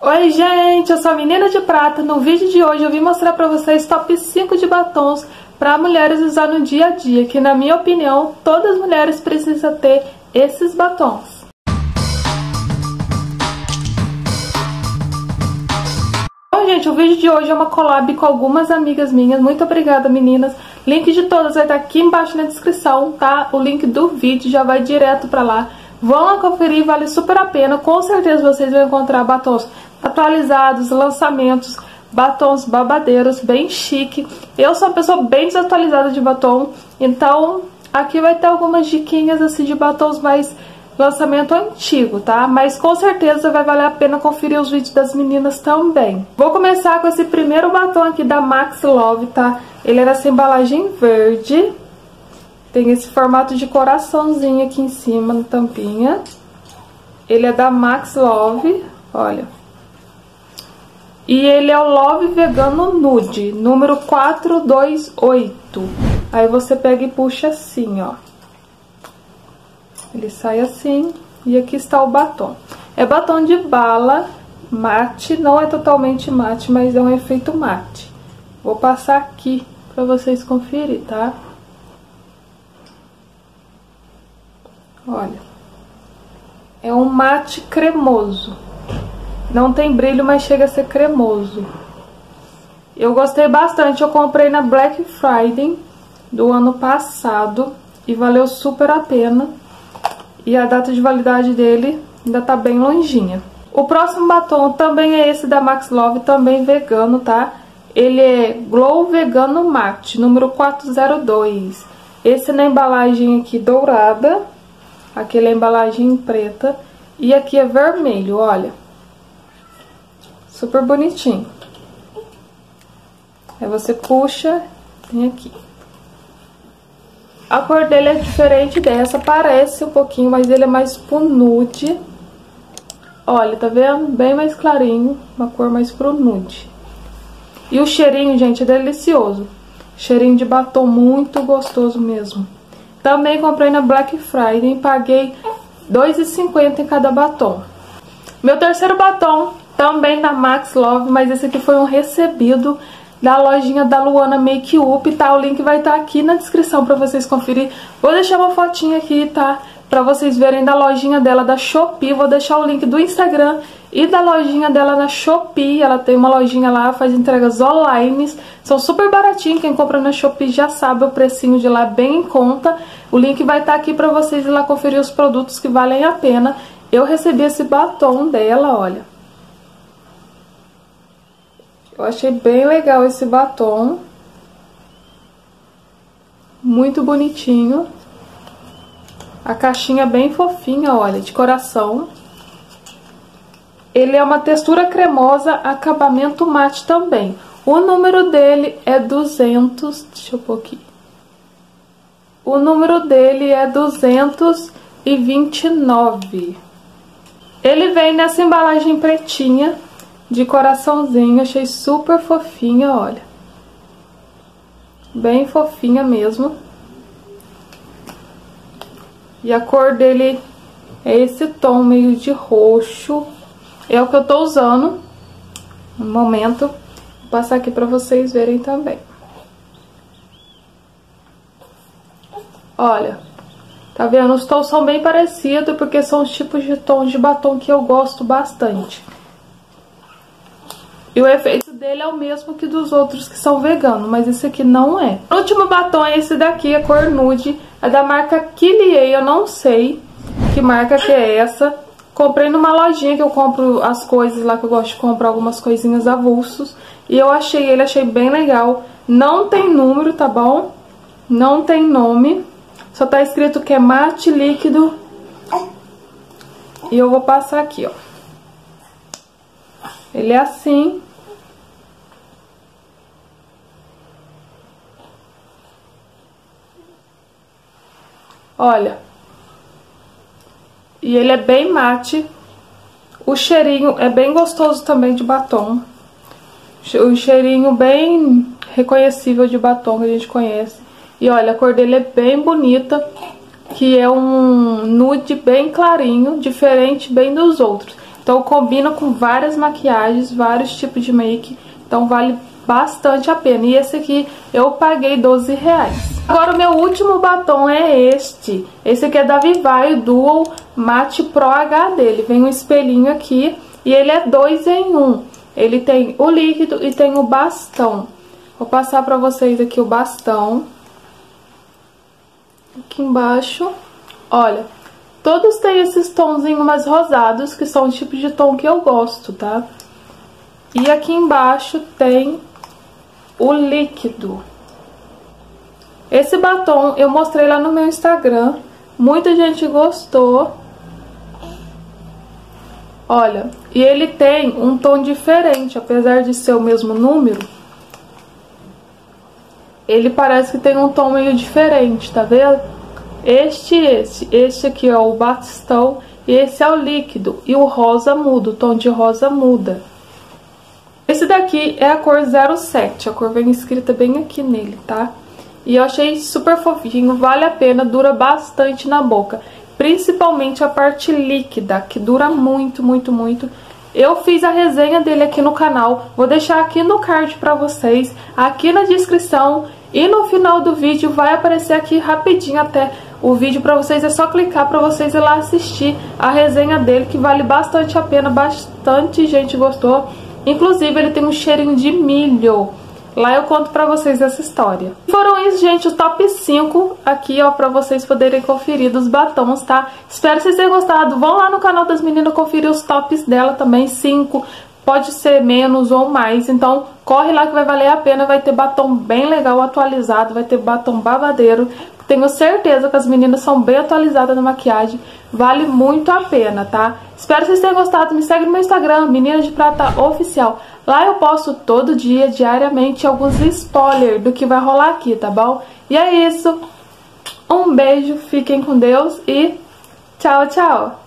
Oi gente, eu sou a Menina de Prata. No vídeo de hoje eu vim mostrar pra vocês top 5 de batons para mulheres usar no dia a dia, que na minha opinião todas as mulheres precisam ter esses batons. Bom gente, o vídeo de hoje é uma collab com algumas amigas minhas. Muito obrigada meninas. Link de todas vai estar aqui embaixo na descrição, tá? O link do vídeo já vai direto pra lá. Vão lá conferir, vale super a pena. Com certeza vocês vão encontrar batons atualizados, lançamentos, batons babadeiros, bem chique. Eu sou uma pessoa bem desatualizada de batom, então aqui vai ter algumas diquinhas assim de batons mais lançamento antigo, tá? Mas com certeza vai valer a pena conferir os vídeos das meninas também. Vou começar com esse primeiro batom aqui da Max Love, tá? Ele era essa embalagem verde. Tem esse formato de coraçãozinho aqui em cima, na tampinha. Ele é da Max Love, olha. E ele é o Love Vegano Nude, número 428. Aí você pega e puxa assim, ó. Ele sai assim, e aqui está o batom. É batom de bala, mate, não é totalmente mate, mas é um efeito mate. Vou passar aqui pra vocês conferir, tá? Olha, é um mate cremoso. Não tem brilho, mas chega a ser cremoso. Eu gostei bastante, eu comprei na Black Friday do ano passado e valeu super a pena. E a data de validade dele ainda tá bem longinha. O próximo batom também é esse da Max Love, também vegano, tá? Ele é Glow Vegano Matte, número 402. Esse na embalagem aqui dourada. Aqui é a embalagem preta. E aqui é vermelho, olha. Super bonitinho. Aí você puxa, tem aqui. A cor dele é diferente dessa, parece um pouquinho, mas ele é mais pro nude. Olha, tá vendo? Bem mais clarinho, uma cor mais pro nude. E o cheirinho, gente, é delicioso. Cheirinho de batom muito gostoso mesmo. Também comprei na Black Friday e paguei R$ 2,50 em cada batom. Meu terceiro batom, também da Max Love, mas esse aqui foi um recebido da lojinha da Luana Make Up, tá? O link vai estar aqui na descrição pra vocês conferir. Vou deixar uma fotinha aqui, tá? Pra vocês verem da lojinha dela da Shopee. Vou deixar o link do Instagram e da lojinha dela na Shopee. Ela tem uma lojinha lá, faz entregas online. São super baratinhos, quem compra na Shopee já sabe o precinho de lá, bem em conta. O link vai estar aqui pra vocês ir lá conferir os produtos que valem a pena. Eu recebi esse batom dela, olha. Eu achei bem legal esse batom. Muito bonitinho. A caixinha bem fofinha, olha, de coração. Ele é uma textura cremosa, acabamento mate também. O número dele é 200, deixa eu pôr aqui. O número dele é 229. Ele vem nessa embalagem pretinha, de coraçãozinho, achei super fofinha, olha. Bem fofinha mesmo. E a cor dele é esse tom meio de roxo. É o que eu tô usando no momento. Vou passar aqui pra vocês verem também. Olha, tá vendo? Os tons são bem parecidos, porque são os tipos de tons de batom que eu gosto bastante. E o efeito dele é o mesmo que dos outros que são veganos, mas esse aqui não é. O último batom é esse daqui, a cor nude. É da marca Kylie, eu não sei que marca que é essa. Comprei numa lojinha que eu compro as coisas lá, que eu gosto de comprar algumas coisinhas avulsos. E eu achei ele, achei bem legal. Não tem número, tá bom? Não tem nome. Só tá escrito que é mate líquido. E eu vou passar aqui, ó. Ele é assim. Olha. E ele é bem mate. O cheirinho é bem gostoso também de batom. O cheirinho bem reconhecível de batom que a gente conhece. E olha, a cor dele é bem bonita. Que é um nude bem clarinho, diferente bem dos outros. Então combina com várias maquiagens, vários tipos de make. Então vale bastante a pena. E esse aqui eu paguei R$12. Agora o meu último batom é este. Esse aqui é da Vivai, o Dual Matte Pro HD. Ele vem um espelhinho aqui e ele é 2 em 1. Ele tem o líquido e tem o bastão. Vou passar pra vocês aqui o bastão. Aqui embaixo, olha, todos têm esses tonzinhos mais rosados, que são o tipo de tom que eu gosto, tá? E aqui embaixo tem o líquido. Esse batom eu mostrei lá no meu Instagram, muita gente gostou. Olha, e ele tem um tom diferente, apesar de ser o mesmo número. Ele parece que tem um tom meio diferente, tá vendo? Este aqui é o bastão e esse é o líquido. E o rosa muda, o tom de rosa muda. Esse daqui é a cor 07, a cor vem escrita bem aqui nele, tá? E eu achei super fofinho, vale a pena, dura bastante na boca. Principalmente a parte líquida, que dura muito, muito, muito. Eu fiz a resenha dele aqui no canal, vou deixar aqui no card pra vocês, aqui na descrição. E no final do vídeo vai aparecer aqui rapidinho até o vídeo pra vocês. É só clicar pra vocês ir lá assistir a resenha dele, que vale bastante a pena, bastante gente gostou. Inclusive ele tem um cheirinho de milho. Lá eu conto pra vocês essa história. Foram isso, gente, os top 5 aqui, ó, pra vocês poderem conferir dos batons, tá? Espero que vocês tenham gostado. Vão lá no canal das meninas conferir os tops dela também, 5. Pode ser menos ou mais, então corre lá que vai valer a pena. Vai ter batom bem legal, atualizado, vai ter batom babadeiro. Tenho certeza que as meninas são bem atualizadas na maquiagem. Vale muito a pena, tá? Espero que vocês tenham gostado. Me segue no meu Instagram, Meninas de Prata Oficial. Lá eu posto todo dia, diariamente, alguns spoilers do que vai rolar aqui, tá bom? E é isso. Um beijo, fiquem com Deus e tchau, tchau!